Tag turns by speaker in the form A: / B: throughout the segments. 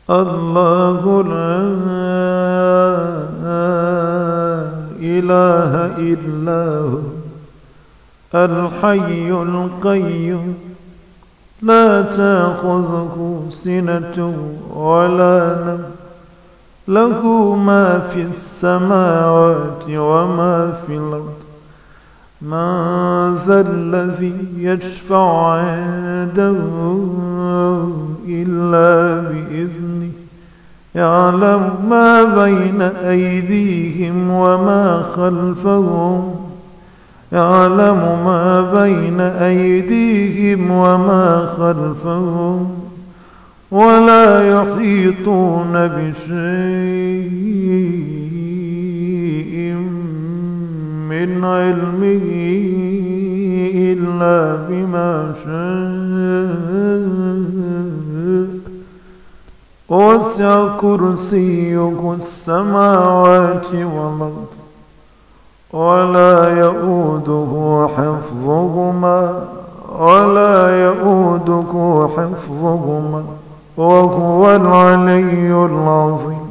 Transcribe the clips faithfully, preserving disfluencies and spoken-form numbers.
A: الله لا إله إلا هو الحي القيوم لا تأخذه سنة ولا نوم له ما في السماوات وما في الأرض من ذا الذي يشفع عنده إلا بإذنه يعلم ما بين أيديهم وما خلفهم يعلم ما بين أيديهم وما خلفهم ولا يحيطون بشيء من علمه إلا بما شاء وسع كرسيه السماوات والأرض ولا يؤوده حفظهما ولا يؤوده حفظهما وهو العلي العظيم.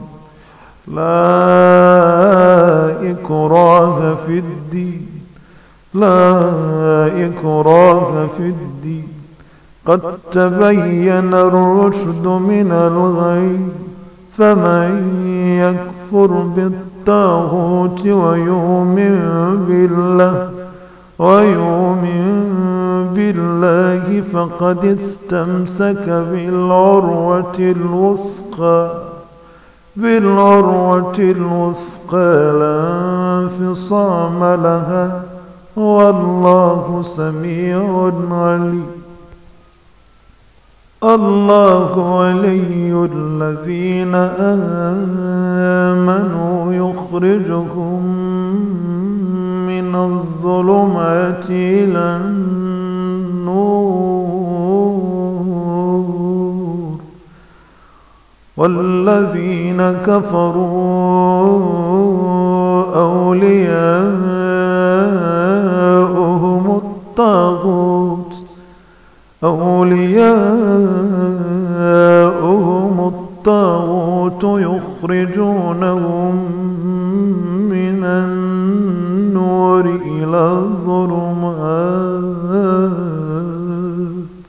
A: لا إكراه في الدين لا إكراه في الدين قد تبين الرشد من الغي فمن يكفر بالطاغوت ويؤمن بالله ويؤمن بالله فقد استمسك بالعروة الوثقى بالعروة الوثقى لا انفصام لها والله سميع عليم. الله ولي الذين آمنوا يخرجهم من الظلمات إلى النور والذين كفروا أولياؤهم الطاغوت أولياؤهم الطاغوت يخرجونهم من النور إلى الظلمات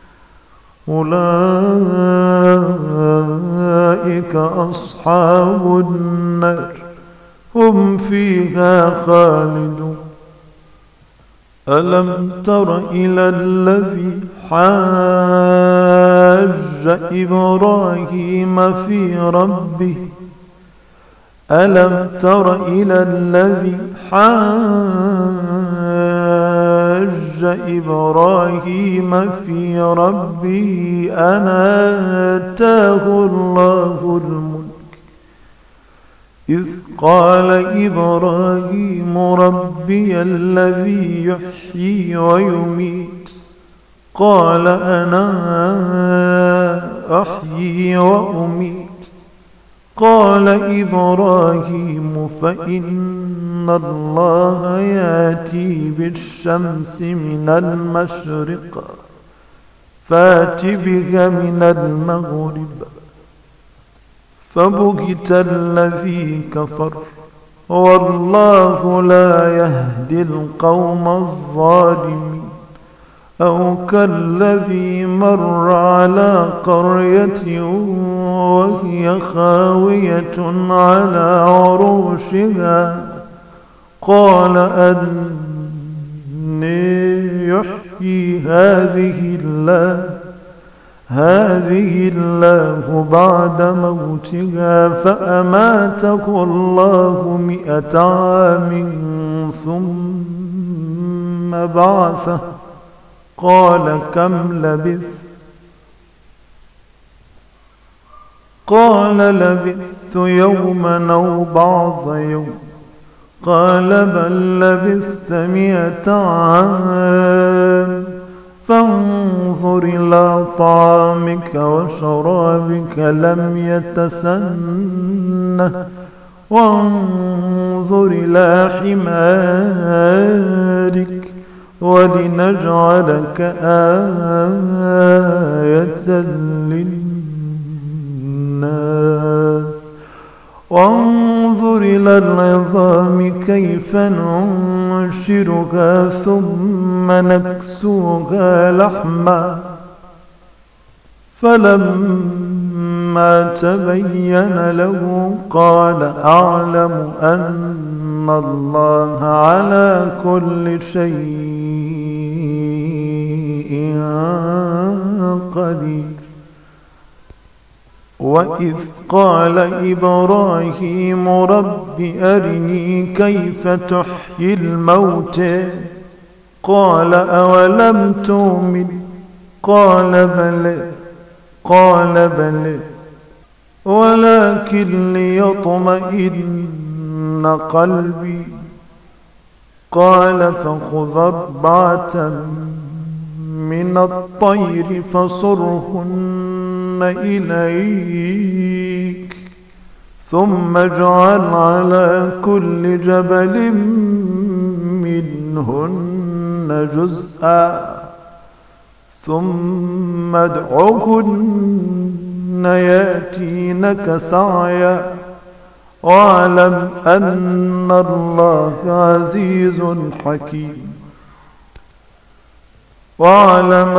A: أولئك أصحاب النار هم فيها خالدون. ألم تر إلى الذي حاج إبراهيم في ربه ألم تر إلى الذي حاج إبراهيم في ربه أن آتاه الله الملك إذ قال إبراهيم ربي الذي يحيي ويميت قال أنا أحيي وأميت قال إبراهيم فإن الله يأتي بالشمس من المشرق فات بها من المغرب فبهت الذي كفر والله لا يهدي القوم الظالمين. أو كالذي مر على قرية وهي خاوية على عروشها قال أني يحيي هذه الله هذه الله بعد موتها فأماته الله مئة عام ثم بعثه قال كم لبثت قال لبثت يوما أو بعض يوم قال بل لبثت مئة عام فانظر إلى طعامك وشرابك لم يتسنه وانظر إلى حمارك ولنجعلك آية للناس وانظر إلى العظام كيف ننشرها ثم نكسوها لحما فلما تبين له قال أعلم أن الله على كل شيء قدير. وإذ قال إبراهيم رب أرني كيف تحيي الموتى قال أولم تؤمن قال بلى قال بلى ولكن ليطمئن قلبي قال فخذ أربعة من الطير فصرهن إليك ثم اجعل على كل جبل منهن جزءا ثم ادعهن يأتينك سعيا واعلم أن الله عزيز حكيم. واعلم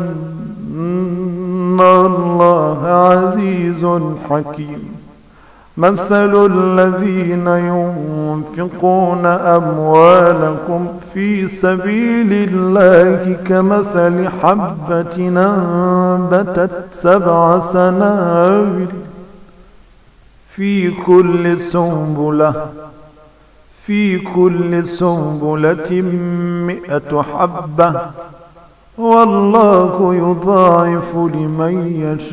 A: أن الله عزيز حكيم. مثل الذين ينفقون أموالكم في سبيل الله كمثل حبة أنبتت سبع سنابل في كل سنبلة في كل سنبلة مئة حبة والله يضاعف لمن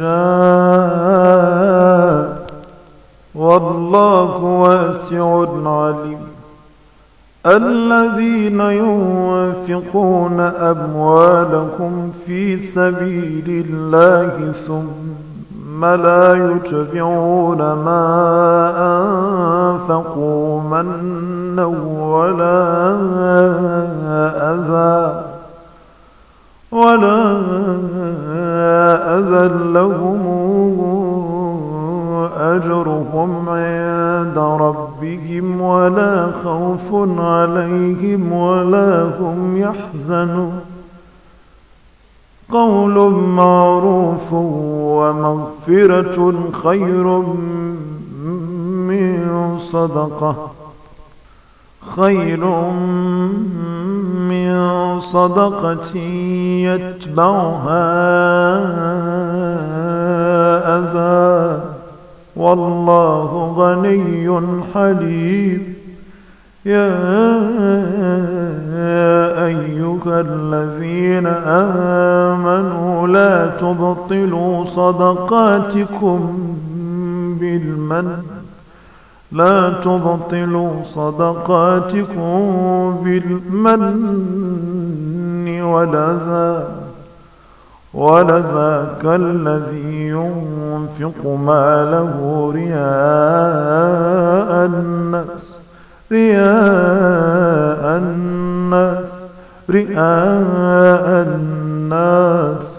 A: يشاء والله واسع عليم. الذين ينفقون أموالهم في سبيل الله ثم لا يتبعون ما أنفقوا منا ولا أذى ولا أذى لهم أجرهم عند ربهم ولا خوف عليهم ولا هم يحزنون. قول معروف ومغفرة خير من صدقة خير من صدقة يتبعها أذى والله غني حليم. يا أيها الذين آمنوا لا تبطلوا صدقاتكم بالمن لا تبطلوا صدقاتكم بالمن والأذى ولذاك الذي ينفق ماله رياء الناس رياء الناس رياء الناس